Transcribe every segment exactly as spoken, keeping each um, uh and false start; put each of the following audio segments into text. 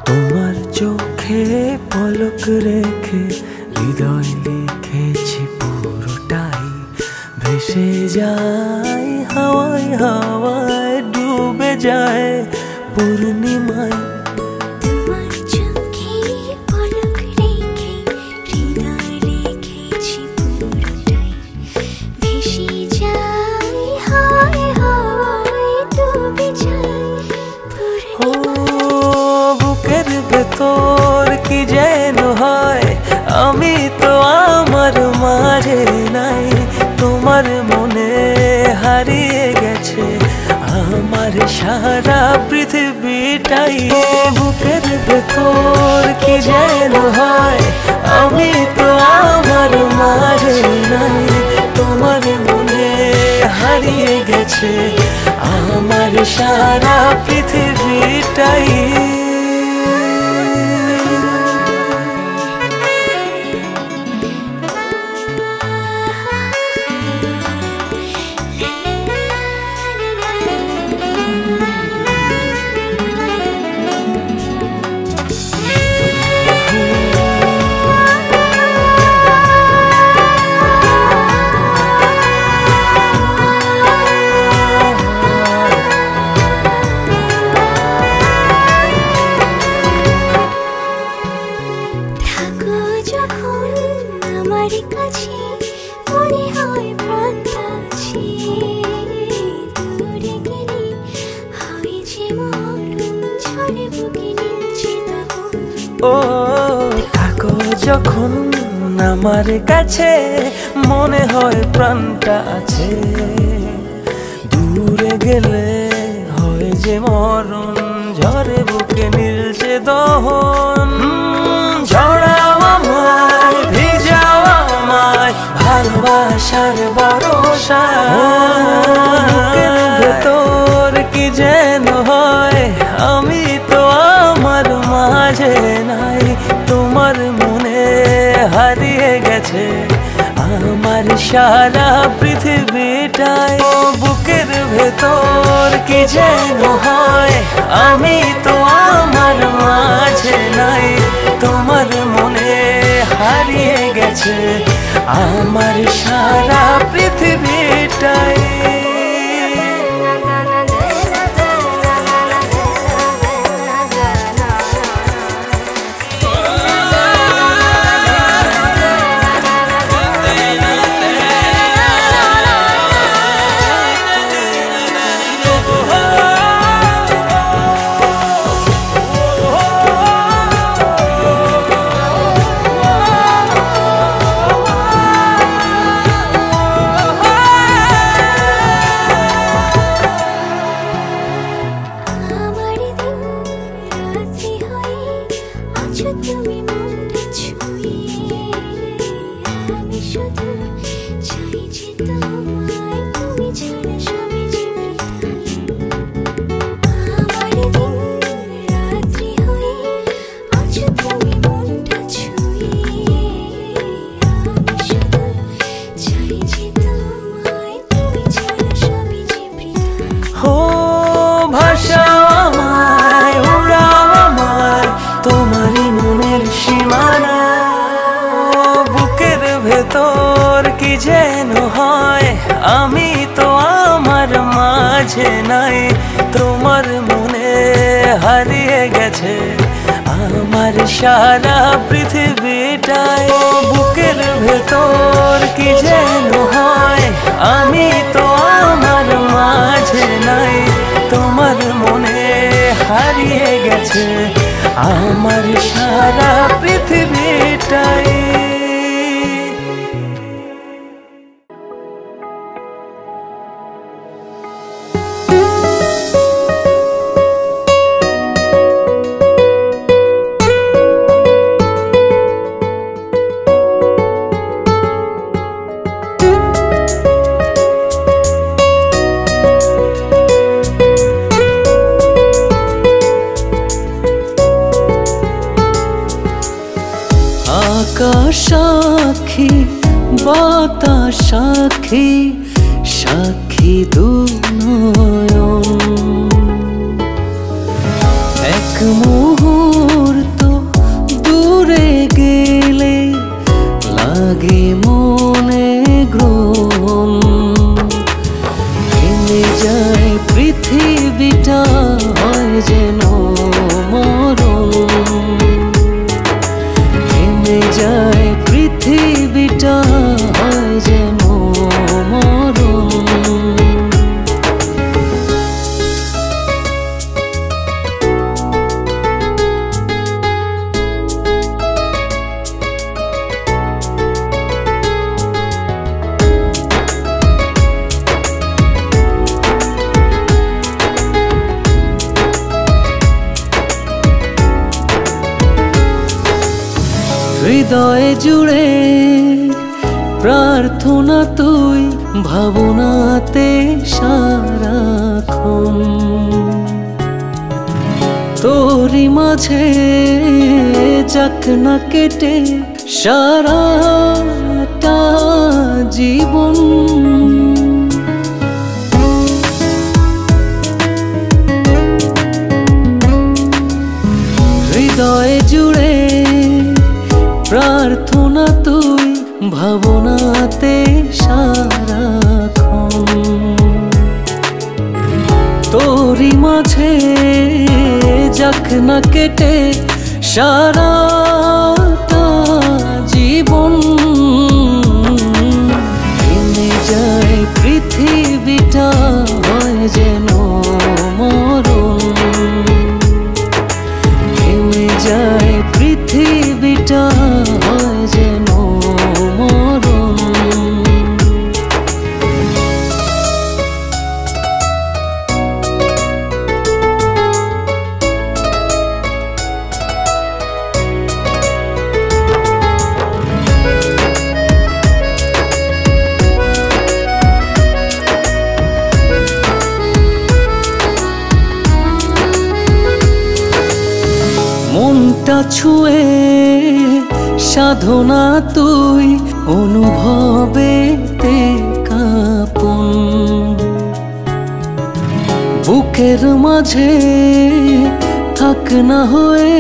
তোমার চোখে পলক রেখে হৃদয় লিখেছি পুরোটাই, ভেসে যায় হাওয়ায় হাওয়ায় ডুবে যায় পূর্ণিমায়। তোমার চোখে পলক রেখে হৃদয় লিখেছি পুরোটাই, ভেসে যায় হাওয়ায় হাওয়ায় ডুবে যায় পূর্ণিমায়। বুকের ভেতর কি যেন হয়, আমি তো আমার মাঝে নাই, তোমার মনে হারিয়ে গেছে আমার সারা পৃথিবীটাই। বুকের ভেতর কি যেন হয়, আমি তো আমার মাঝে নাই, তোমার মনে হারিয়ে গেছে আমার সারা পৃথিবীটাই। ও থাকো যখন আমার কাছে, মনে হয় প্রাণটা আছে, দূরে গেলে হয় যে মরণ, ঝড়ে বুকে মিলছে দহন। ঝড়াও আমায়, ভিজাও আমায়, ভালোবাসার ভরসা। বুকের ভেতর কি যেন হয়, আমি তো আমার মাঝে নাই, তোমার মনে হারিয়ে গেছে আমার সারা পৃথিবীটাই। বুকের ভেতর কি যেন হয়, আমি তো আমার মাঝে নাই, তোমার মনে হারিয়ে গেছে আমার সারা পৃথিবীটাই। ভেতর কি যেন হয়, আমি তো আমার মাঝে নাই, তোমার মনে হারিয়ে গেছে আমার সারা পৃথিবীটাই। বুকের ভেতর কি যেন হয়, আমি তো আমার মাঝে নাই, তোমার মনে হারিয়ে গেছে আমার সারা পৃথিবীটাই। আকাশ সাক্ষী, বাতাস সাক্ষী, সাক্ষী দুনয়ন, এক মুহূর্ত হৃদয়ে জুড়ে প্রার্থনা তুই, ভাবনাতে সারাক্ষণ তোরি মাঝে যাক না কেটে সারাটা জীবন। হৃদয়ে জুড়ে প্রার্থনা তুই, ভাবনাতে সারাক্ষণ তোরি মাঝে যাক না কেটে সারাটা জীবন। থেমে যায় পৃথিবীটা, হয় যেন মরণ। থেমে যায় পৃথিবীটা, হয় যেন মরণ। মনটা ছুঁয়ে সাধনা তুই, অনুভবেতে কাঁপন বুকের মাঝে থাক না হয়ে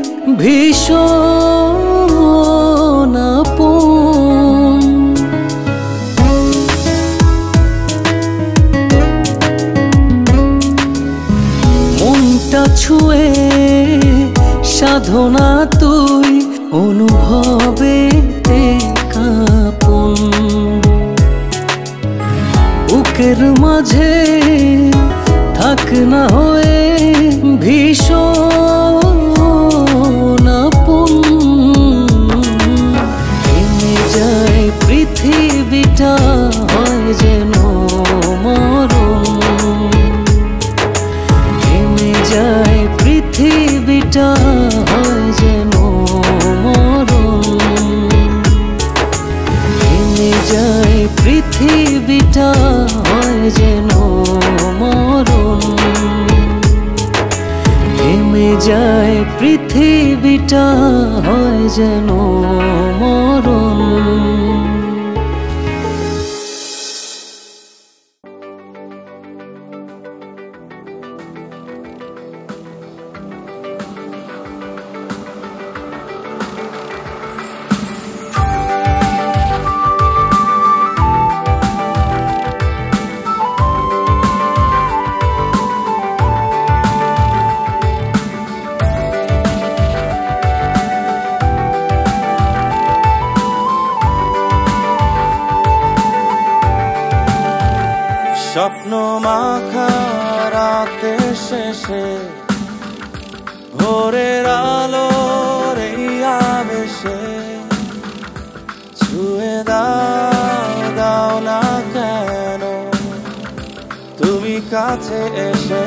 ভীষণ আপন। মনটা ছুঁয়ে সাধনা তুই, অনুভবেতে কাঁপন বুকের মাঝে থাক না হয়ে ভীষণ আপন। থেমে যায় পৃথিবীটা, হয় যেন মরণ। থেমে যায় পৃথিবীটা, হয় যেন মরণ। থেমে যায় পৃথিবীটা, হয় যেন মরণ। থেমে যায় পৃথিবীটা, হয় যেন মরণ। স্বপ্ন মাখা রাতের শেষে ভোরের আলোর এই আবেশে ছুঁয়ে দাও দাও না কেন তুমি কাছে এসে।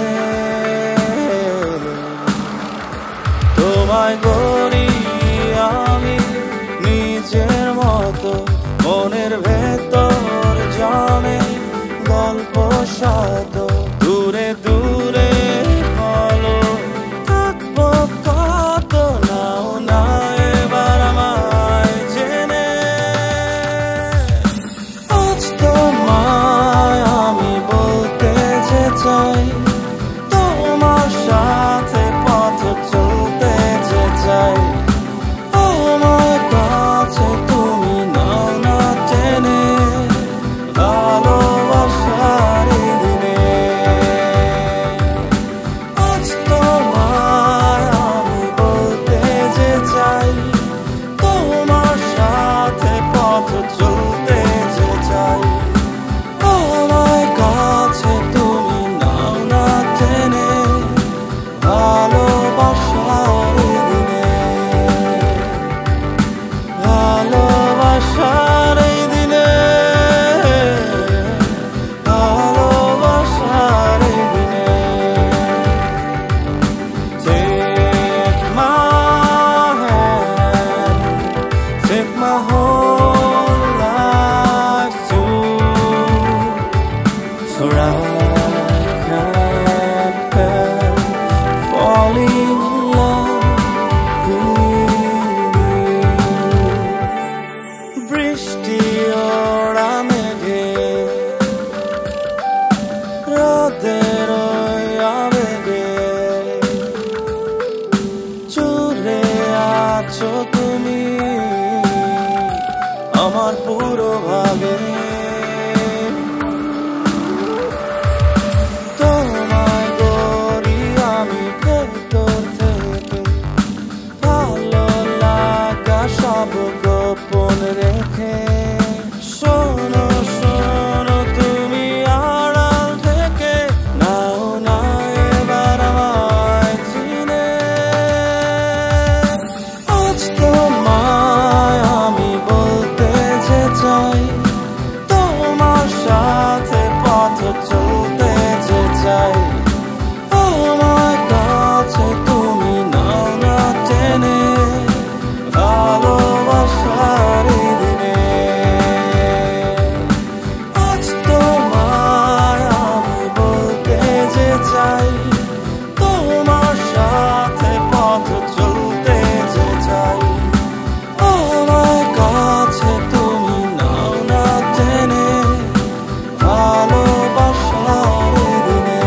তোমায় গড়ি আমি নিজের মতো, মনের ভেতর জমে গল্প শত। দূরে দূরে বলো থাকবো কত, নাও না এবার আমায় জেনে। আজ তোমায় আমি বলতে যে চাই, তোমার সাথে পথ চলতে যে চাই। আমার কাছে তুমি নাও না টেনে, ভালোবাসার দিনে আছো তুমি আমার পুরো ভাগে তোমায় গড়ি আমি ভেতর থেকে ভালো লাগা সব গোপন রেখে শোনো শোনো তুমি আড়াল থেকে নাও না এবার আমায় চিনে আজ তোমায় আমি বলতে যে চাই তোমার সাথে পথ চলতে যে চাই আমার কাছে তুমি নাও না টেনে ভালোবাসার দিনে আজ তোমায় আমি বলতে যে চাই তোমার সাথে পথ চলতে যে চাই আমার কাছে তুমি নাও না টেনে ভালোবাসার দিনে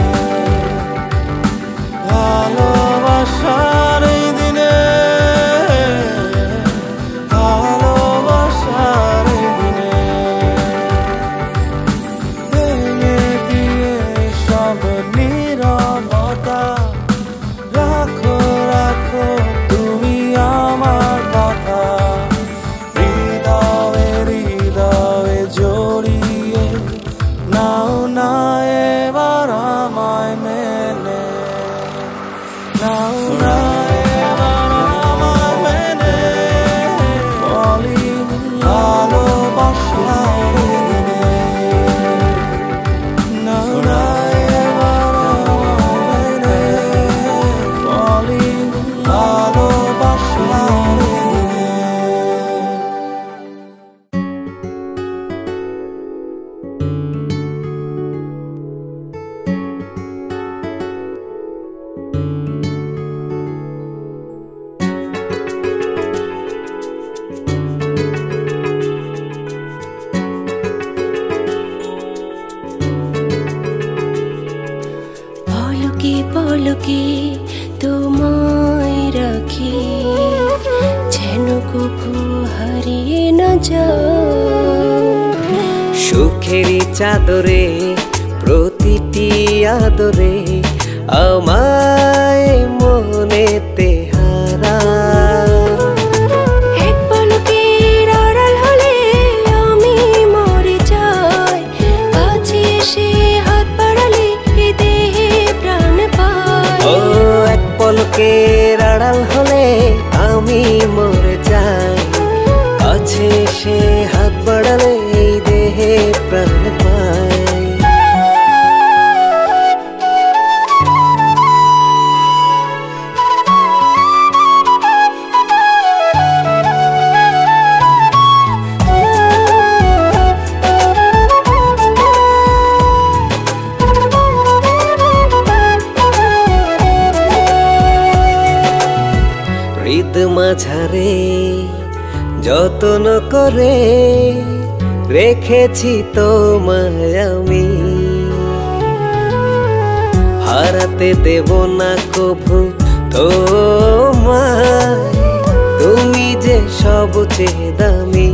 ভালোবাসার দিনে ভালোবাসার দিনে ভেঙে দিয়ে সব নীরবতা রাখো রাখো তুমি আমার কথা হৃদয়ে হৃদয়ে জড়িয়ে নাও না এবার আমায় মেনে নাও না এবার আমায় মেনে falling ভালোবাসার দিনে নাও না এবার আমায় মেনে falling ভালোবাসার দিনে পলকে পলকে তোমায় রাখি যেন কভু হারিয়ে না যাও সুখেরই চাদরে প্রতিটি আদরে আমায় মনেতে হারা এক পলকের আড়াল হলে আমি মরে যাই কাছে এসে হাত বাড়ালে এ দেহে প্রাণ পাই ও এক পলকের আড়াল হলে আমি মরে যাই কাছে সে হাত বাড়ালে এই দেহে প্রাণ পাই হৃদ মাঝারে যতন করে রেখেছি তোমায় আমি হারাতে দেব না কভু তোমায় তুমি যে সবচেয়ে দামি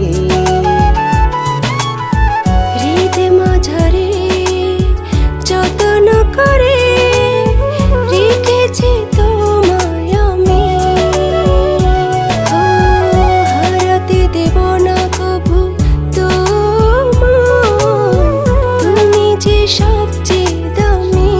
হৃদ মাঝারে যতন করে রেখেছি তোমায় আমি ও হারাতে দেব না কভু তোমায় তুমি যে সবচেয়ে দামি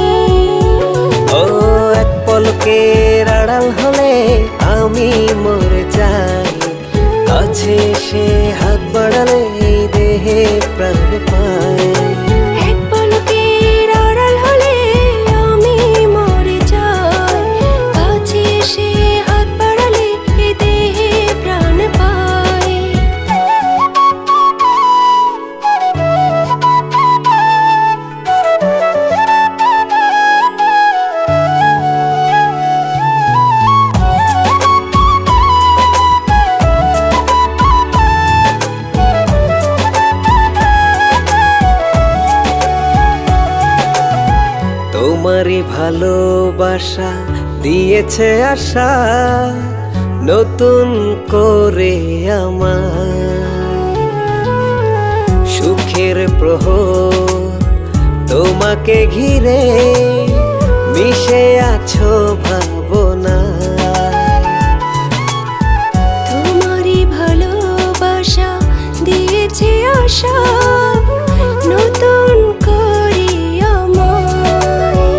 ও এক পলকের আড়াল হলে আমি মরে যাই কাছে সে হাত বাড়ালে এই দেহে প্রাণ পাই এক পলকের আড়াল হলে আমি মরে যাই কাছে এসে হাত বাড়ালে এ দেহে প্রাণ পাই তোমারই ভালোবাসা দিয়েছে আশা নতুন করে আমার সুখের প্রহর তোমাকে ঘিরে মিশে আছো ভাবনা তোমারই ভালোবাসা দিয়েছে আশা নতুন করে আমায়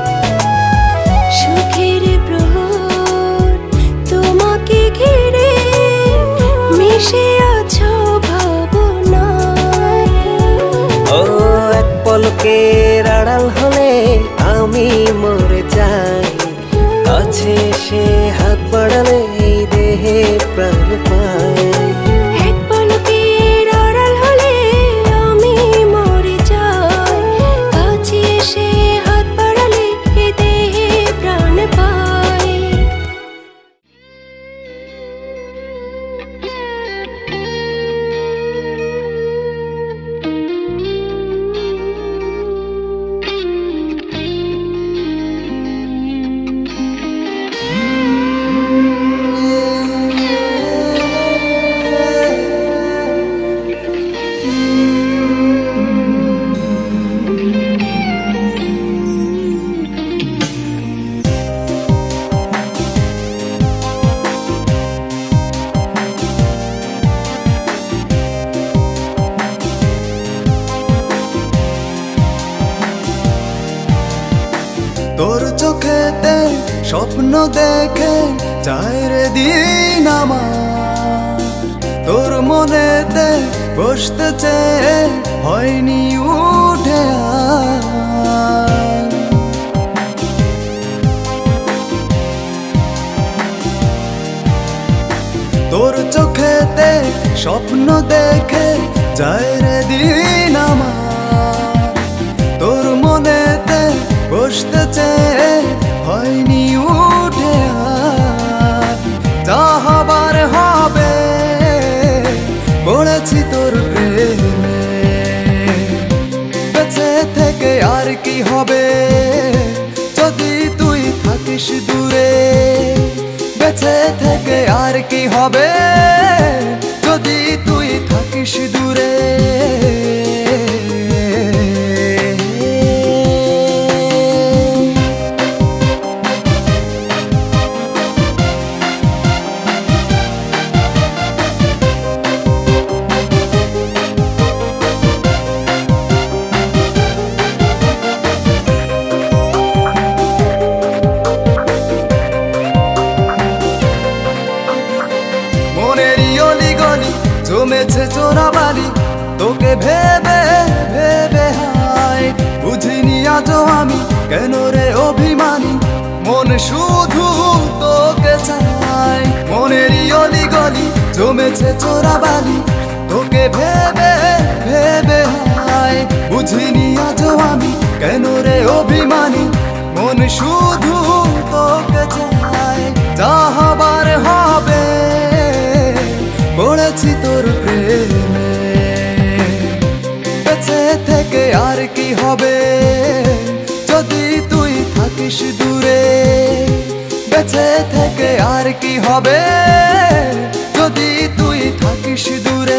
সুখের প্রহর তোমাকে ঘিরে মিশে আছো ভাবনায় ও এক পলকের আড়াল হলে আমি মরে যাই কাছে সে হাত বাড়ালে এই দেহে প্রাণ পায় এক পলকের আড়াল হলে আমি মরে যাই কাছে এসে হাত বাড়ালে এ দেহে প্রাণ পায় তোর চোখেতে স্বপ্ন দেখে যায় রে দিন আমার তোর মনেতে বসতে চেয়ে হয়নি উঠে আর তোর চোখেতে স্বপ্ন দেখে যায় রে দিন আমার তোর মনেতে বসতে চেয়ে হয়নি উঠে আর যা হবার হবে পড়েছি তোর প্রেমে বেঁচে থেকে আর কি হবে যদি তুই থাকিস দূরে বেঁচে থেকে আর কি হবে যদি তুই থাকিস দূরে জমেছে চোরাবালি তোকে ভেবে ভেবে হায় বুঝিনি আজও আমি কেন রে অভিমানী মন শুধু তোকে চায় মনেরই অলি গলি জমেছে চোরাবালি তোকে ভেবে ভেবে হায় বুঝিনি আজও আমি কেন রে অভিমানী মন শুধু তোকে চায় যা হবার হবে পড়েছি তোর প্রেমে বেঁচে থেকে আর কি হবে যদি তুই থাকিস দূরে বেঁচে থেকে আর কি হবে যদি তুই থাকিস দূরে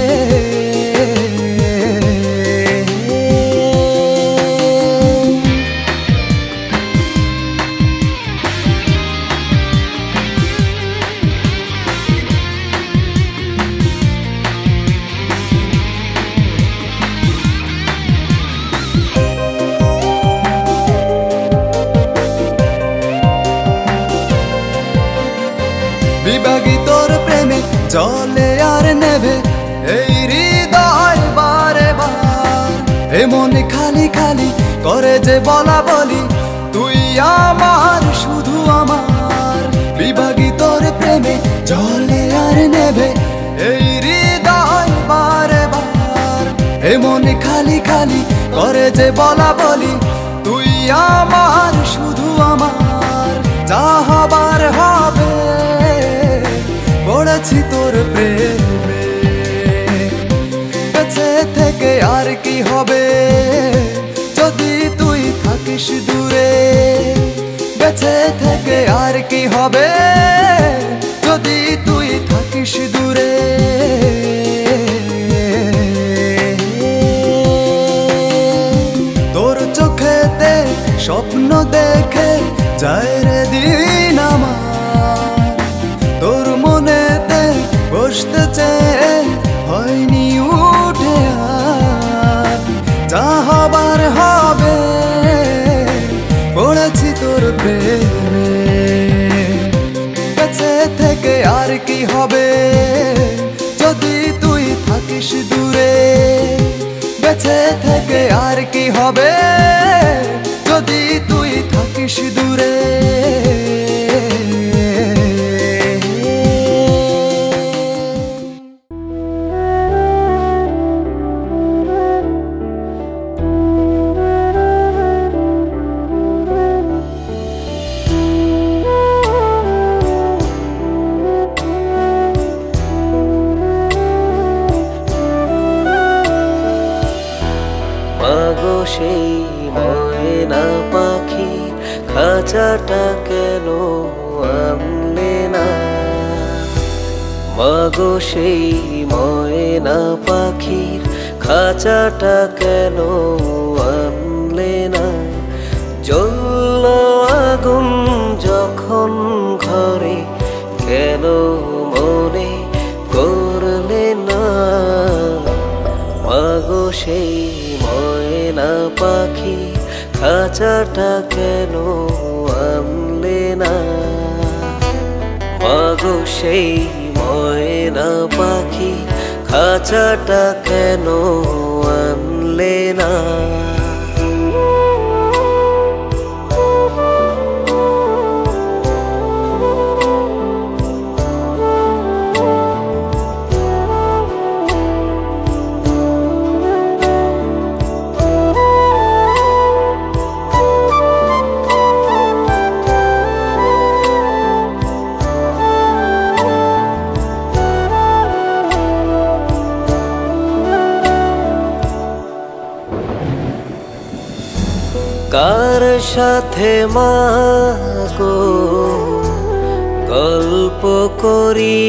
বিভাগী তোর প্রেমে চলে আর নেভে এই হৃদয় বারে বার এমন খালি খালি করে যে বলা বলি তুই আমার শুধু আমার বিভাগী তোর প্রেমে চলে আর নেভে এই হৃদয় বারে বার এমন খালি খালি করে যে বলা বলি তুই আমার শুধু আমার যা হবার হবে পড়েছি তোর প্রেমে বেঁচে থেকে আর কি হবে যদি তুই থাকিস দূরে বেঁচে থেকে আর কি হবে যদি যায় রে দিন আমার তোর মনেতে বসতে চেয়ে হয়নি উঠে আর যা হবার হবে পড়েছি তোর প্রেমে বেঁচে থেকে আর কি হবে যদি তুই থাকিস দূরে বেঁচে থেকে আর কি হবে যদি তুই থাকিস দূরে মাগো সেই ময়না পাখি খাঁচাটা কেন আনলে না মাগো সেই ময়না পাখির খাঁচাটা কেন আনলে না জ্বলল আগুন যখন ঘরে কেন মনে করলে না মাগো সেই ময়না পাখি খাঁচাটা কেন আনলে না মাগো সেই ময়না পাখি খাঁচাটা কেন আনলে না কার সাথে মাগো গল্প করি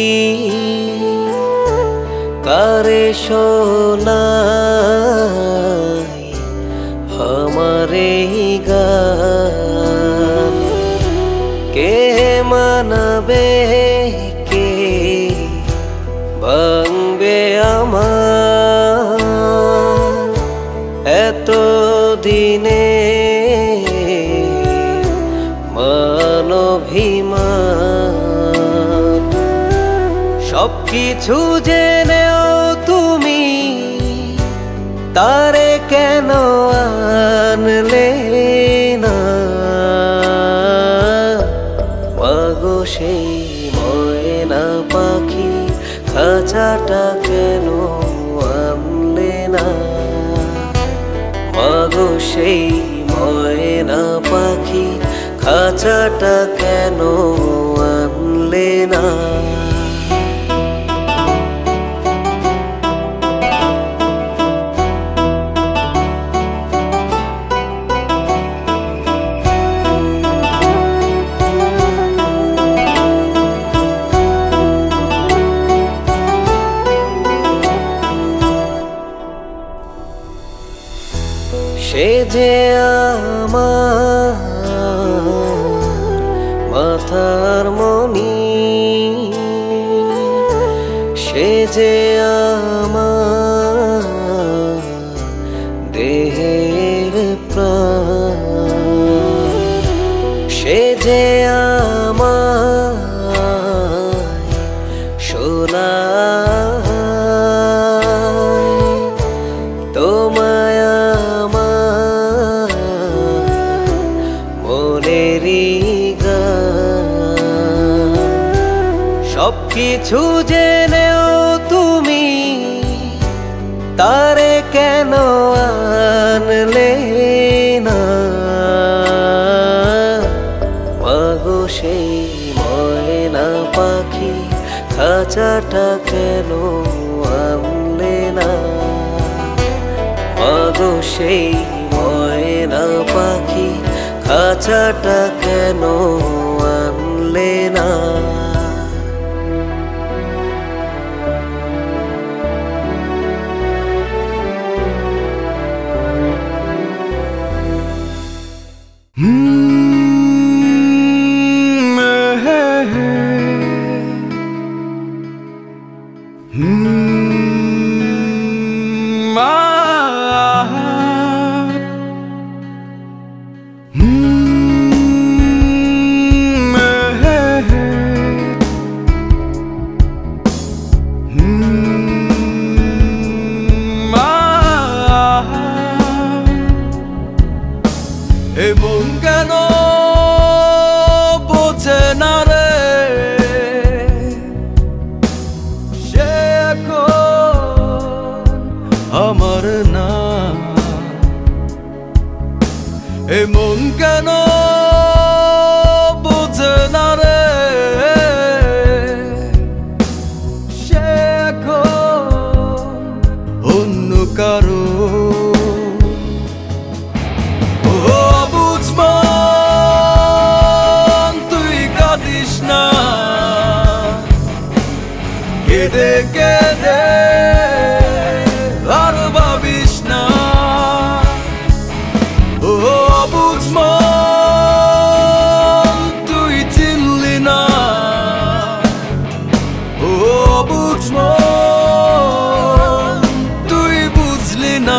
কারে শোনাই আমারে গান কে মানাবে কে ভাঙবে আমার এত দিনে মানভিমান সবকিছু জেনেও তুমি তারে কেন আনলে না মাগো সেই ময়না পাখি খাঁচাটা কেন আনলে না মাগো সেই ময়না পাখি খাঁচাটা কেন আনলে না সে যে আমার মাথার মনি সে যে আমার দেহের প্রাণ সে যে আমার সোনা তোমায় সবকিছু জেনেও তুমি তারে কেন আনলে না মাগো সেই ময়না পাখি খাঁচাটা কেন আনলে না মাগো সেই ময়না পাখি খাঁচাটা কেন আনলে না Hmm Hmm, ah, hmm, eh, eh, hmm, ah, এমন কেন বোঝে না রে সে এখন আমার না এমন কেন বোঝে না রে সে এখন অন্য কারো কেদে কেদে আর ভাবিস না ও বুঝমন তুই চিনলি না ও বুঝমন তুই বুঝলি না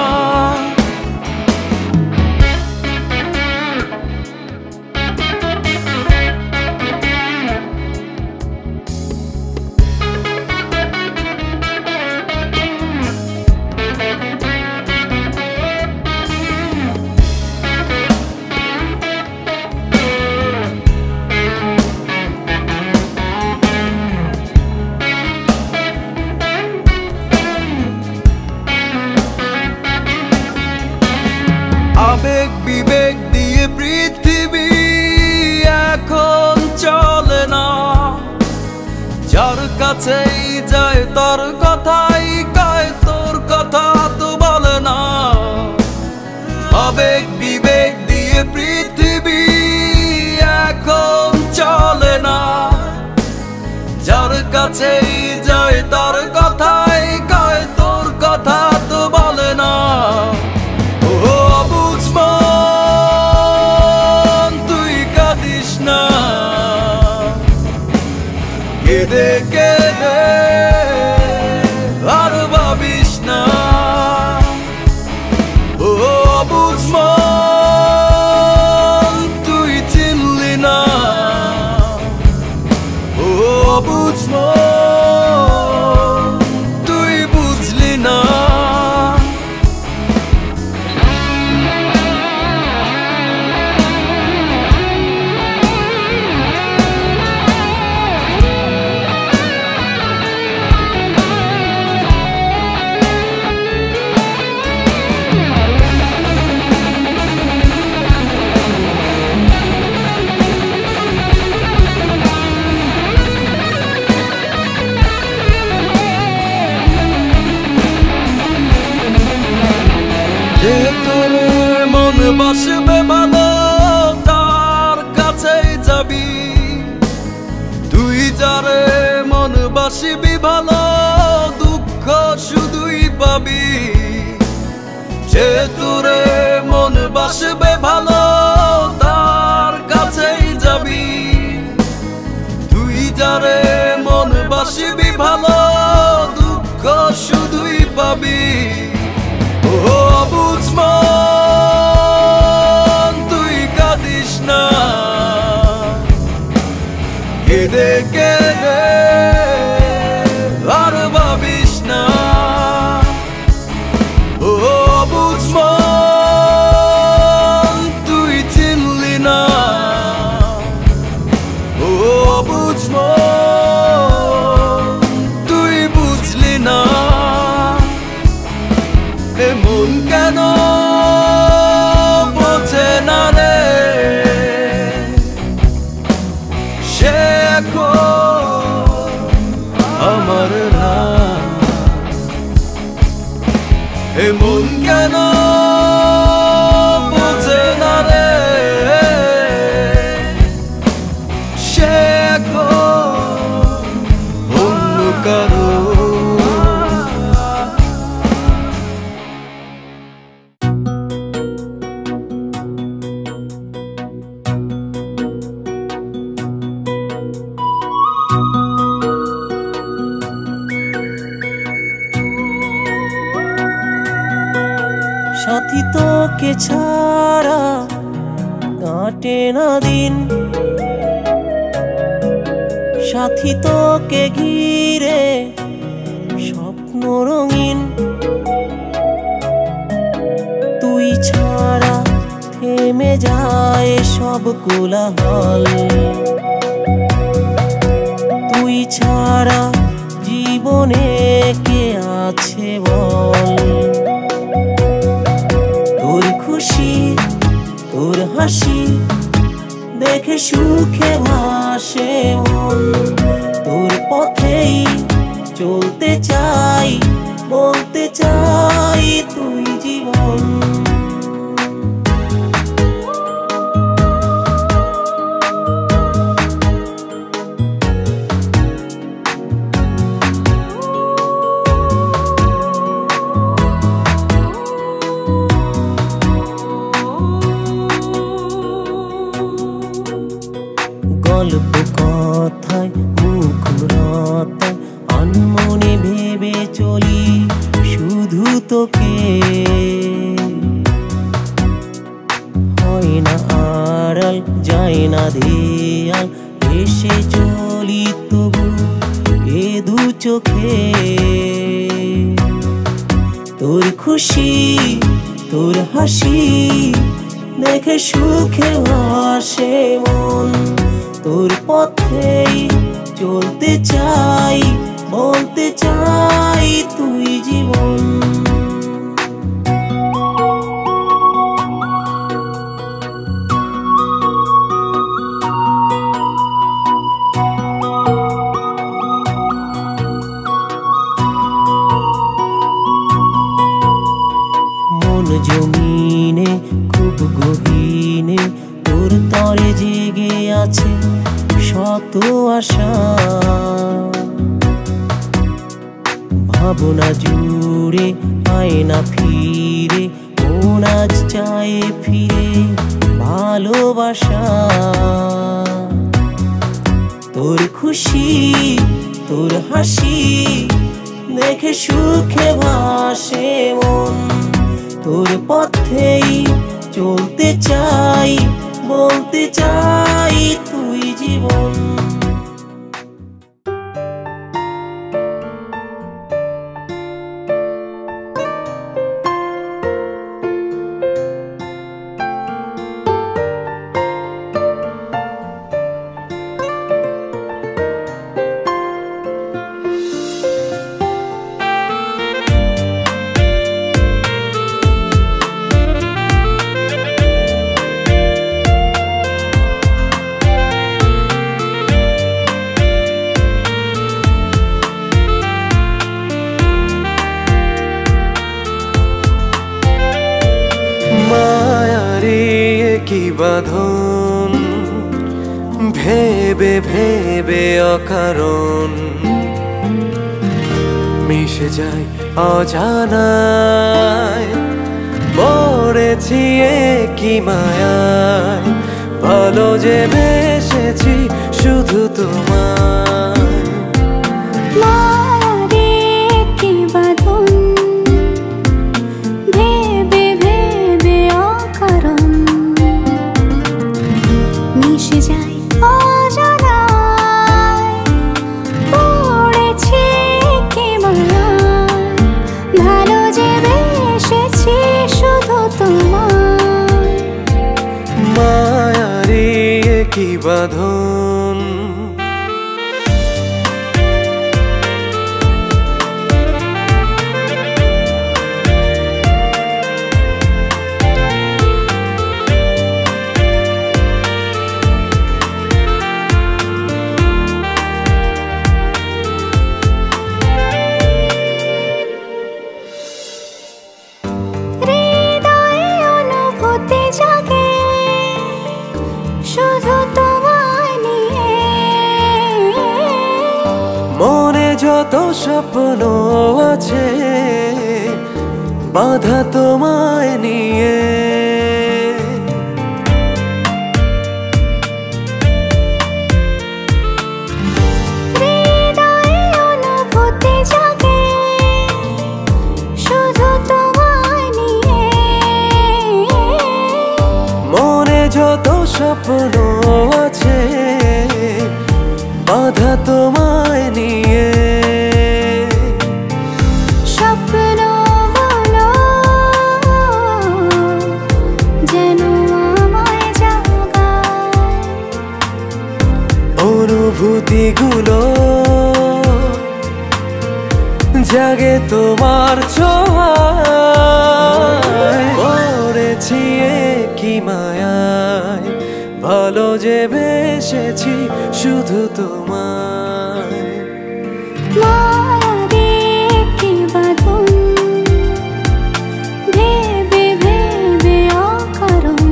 আবেগ বিবেক দিয়ে পৃথিবী এখন চলে না যার কাছেই যায় তার কথাই কয় তোর কথা তো বলে না আবেগ বিবেক দিয়ে পৃথিবী এখন চলে না যার কাছেই যায় তার কথাই কয় তোর কথা তো বলে না তুই কাঁদিস না কেদে কেদে আর ভাবিস না ও বুঝমন তুই চিনলি না ও বুঝমন তুই বুঝলি না যে তোর মন বাসবে ভালো তার কাছেই যাবি তুই যারে মন বাসবি ভালো দুঃখ শুধুই পাবি যে তোরে মন বাসবে ভালো তার কাছেই যাবি তুই যারে মন বাসবি ভালো দুঃখ শুধুই পাবি ও বুঝমন তুই কাঁদিস না কেদে কেদে আর ভাবিস না ও বুঝমন তুই চিনলি না ও বুঝমন তুই বুঝলি না এমন কেন বোঝে না রে সে এখন আমার না এমন কেন বোঝে না রে সে এখন অন্য কারো তোকে ছাড়া কাটে না দিন, সাথী তোকে ঘিরে স্বপ্ন রঙিন। তুই ছাড়া থেমে যায় সব কোলাহল, তুই ছাড়া জীবনে কে আছে বল। তোর খুশি তোর হাসি দেখে সুখে ভাসে মন, তোর পথেই চলতে চাই, বলতে চাই তুই জীবন। গল্প কথায় মুখরতায় আনমনে ভেবে চলি শুধু তোকে, হয় না আড়াল যায় না দেয়াল, এসে চলি তবু এ দু চোখে। তোর খুশি তোর হাসি দেখে সুখে ভাসে মন, তোর পথেই চলতে চাই, বলতে চাই তুই জীবন। মন জমিনে খুব গহীনে তোর তরে জেগে আছে শত আশা, ভাবনা জুড়ে আয় না ফিরে, মন আজ চায় ফিরে ভালোবাসা। তোর খুশি তোর হাসি দেখে সুখে ভাসে মন, তোর পথেই চলতে চাই, বলতে চাই তুই জীবন। কি বাঁধন ভেবে ভেবে অকারণ মিশে যায় অজানায়, পড়েছি কি মায়ায়, ভালো যে বেসেছি শুধু তোমায়। কি বাঁধন যত স্বপ্ন আছে বাঁধা তোমায় নিয়ে, শুধু তোমায় নিয়ে স্বপ্ন আছে বাঁধা তোমায় নিয়ে। স্বপ্নগুলো যেন আমায় জাগায়, অনুভূতিগুলো জাগে তোমার ছোঁয়ায়। পড়েছি কি মায়ায়, ভালো যে বেসেছি শুধু তোমায়। মায়ারে কি বাঁধন, ভেবে ভেবে অকারণ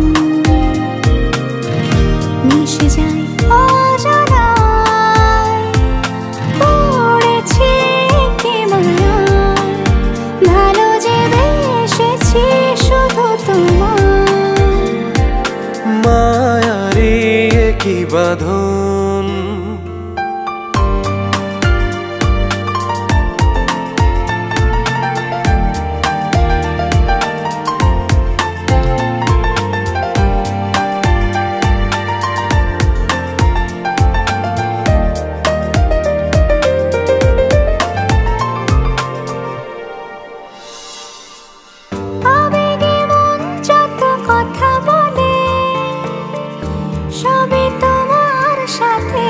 মিশে যায় অজানায়। পড়েছি কি মায়ায়, ভালো যে বেসেছি শুধু তোমায়। মায়ারে কি বাঁধন, আবেগে মন যত কথা বলে সবই তোমার সাথে।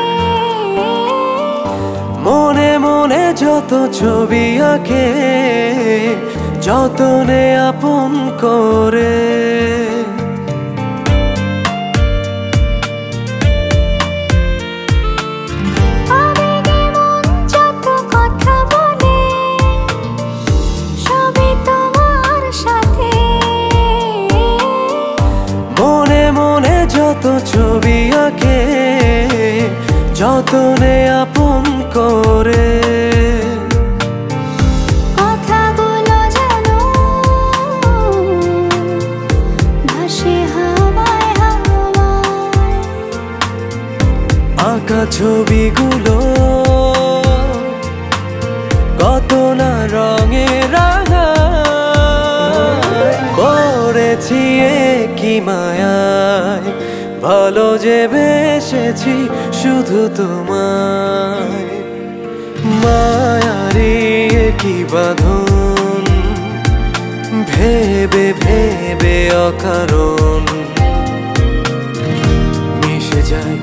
মনে মনে যত ছবি আঁকে যতনে আপন করে। আবেগে মন যত কথা বলে সবই তোমার সাথে। মনে মনে যত ছবি আঁকে যতনে আপন করে। কথাগুলো যেন ভাসে হাওয়ায় হাওয়ায়। আঁকা ছবিগুলো কত না রঙে রাঙায়। পড়েছি কি মায়ায়, ভালো যে বেসেছি শুধু তোমায়। মায়ারে কি বাঁধন, ভেবে ভেবে অকারণ মিশে যায়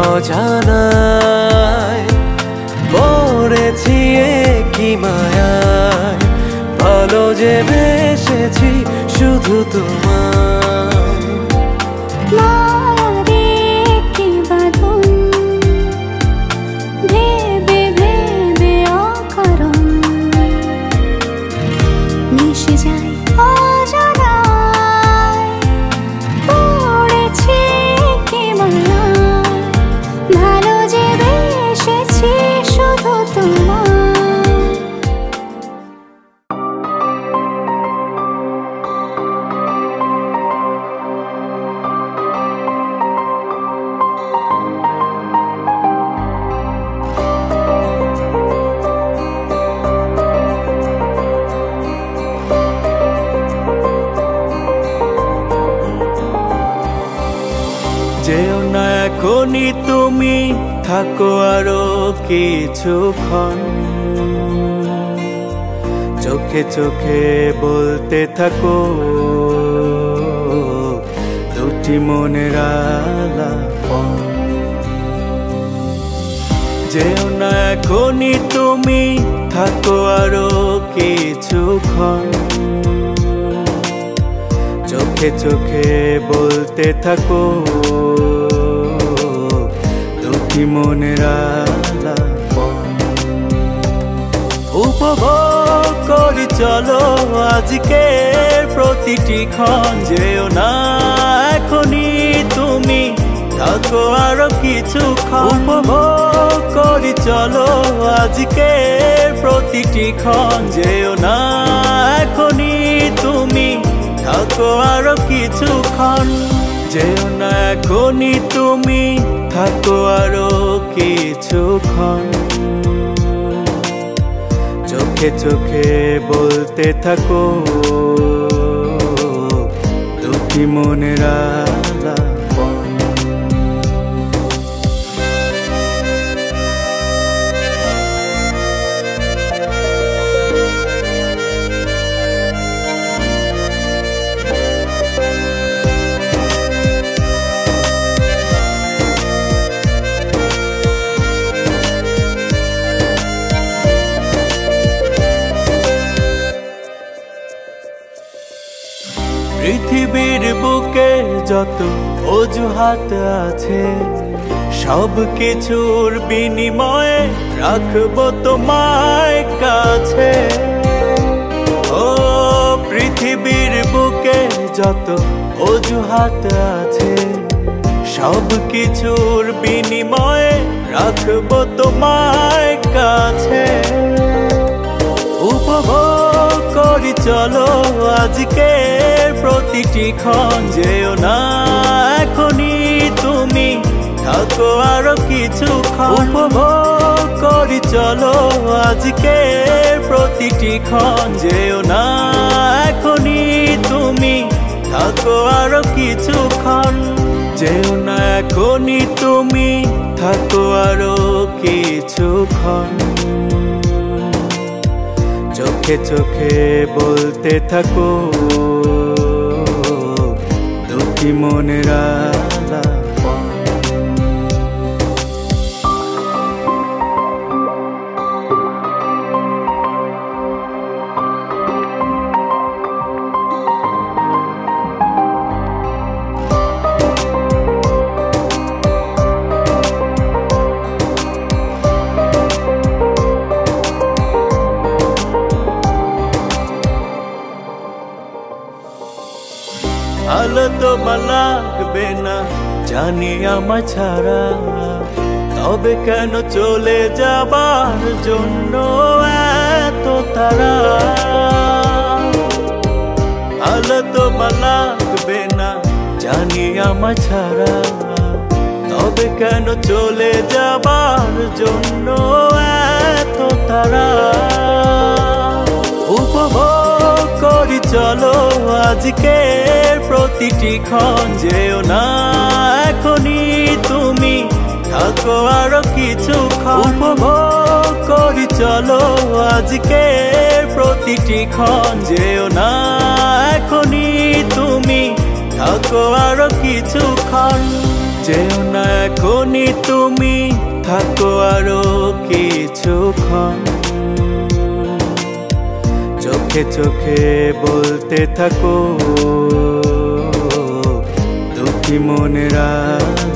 অজানায়। পড়েছি কি মায়ায়, ভালো যে বেসেছি শুধু তোমায়। মায়ারে কি বাঁধন, ভেবে ভেবে অকারণ মিশে যায় অজানায়। পড়েছি কি মায়ায়, ভালো যে বেসেছি শুধু তোমায়। যেও না এখনই তুমি, থাকো আরো কিছুক্ষণ। চোখে চোখে বলতে থাকো দুটি মনের আলাপন। যেও না এখনই তুমি, থাকো আরো কিছুক্ষণ। চোখে চোখে বলতে থাকো দুটি মনের আলাপন। উপভোগ করি চলো আজকের প্রতিটি ক্ষণ। যেও না এখনই তুমি, থাকো আরো কিছুক্ষণ। উপভোগ করি চলো আজকের প্রতিটি ক্ষণ। যেও না এখনই তুমি, থাকো আরো কিছুক্ষণ। যেও না এখনই তুমি, থাকো আরো কিছুক্ষণ। চোখে চোখে বলতে থাকো দুটি মনের আলাপন। যত অজুহাত আছে সব কিছুর বিনিময়ে রাখবো তোমায় কাছে। ও পৃথিবীর বুকে যত অজুহাত আছে সব কিছুর বিনিময়ে রাখবো তোমায় কাছে। উপভোগ করি চলো আজকে প্রতিটি ক্ষণ, যেও না এখনই তুমি, থাকো আরো কিছুক্ষণ। উপভোগ করি চলো আজকে প্রতিটি ক্ষণ, যেও না এখনই তুমি, থাকো আরো কিছুক্ষণ। যেও না এখনই তুমি, থাকো আরো কিছুক্ষণ। চোখে চোখে বলতে থাকো দুটি মনের আলাপন। ভালো তোমার লাগবে না জানি আমার ছাড়া, তবে কেন চলে যাবার জন্য এত তারা। ভালো তোমার লাগবে না জানি আমার ছাড়া, তবে কেন চলে যাবার জন্য এত তারা। উপভোগ করি চলো আজকে প্রতিটি ক্ষণ, যেও না এখনই তুমি, থাকো আরো কিছুক্ষণ। উপভোগ করি চলো আজকে প্রতিটি ক্ষণ, যেও না এখনই তুমি, থাকো আরো কিছুক্ষণ। যেও না এখনই তুমি, থাকো আরো কিছুক্ষণ। চোখে চোখে বলতে থাকো দুটি মনের